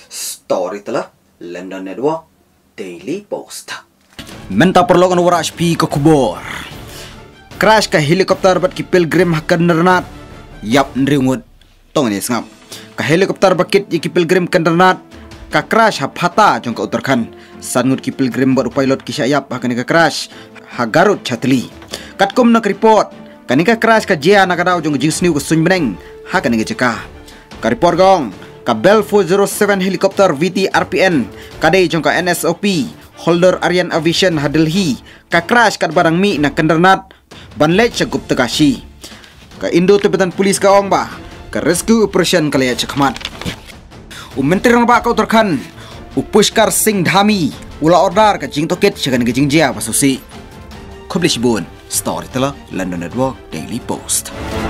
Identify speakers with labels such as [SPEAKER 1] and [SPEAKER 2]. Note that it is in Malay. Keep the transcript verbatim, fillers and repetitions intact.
[SPEAKER 1] Storyteller London Network Daily Post.
[SPEAKER 2] Menta perlokan warash pi ke kubur. Crash ka helikopter bat ki pilgrim hakan nernat. Yap nringut. Tong ni sngap. Ka helikopter bakit ki pilgrim kandanat. Ka crash ha phata jong ka Uttarakhand. Sangut ki pilgrim bat pilot ki syayap hakan ka crash. Ha Garut Chatli. Katkum nak report. Kanika crash ka jia nakadaw jong jingsniu ko sunbeneng. Hakan ka jeka. Ka report gong. Ka Bell four oh seven helikopter V T R P N. Kadai jong ka N S O P. Holder Aryan Aviation ha Delhi. Ka crash kat barang mi na kandarnat. Banlej sa Gupta Kashi. Ka Indo Tibetan Police ka ong ba. Ka rescue operation kalaya chakmat. Umentri rang ba ka Uttarakhand. Upushkar Singh Dhami. Ula order ka jing toket siya ka jing jia pasusi. Kublish bun. Storyteller London Network Daily Post.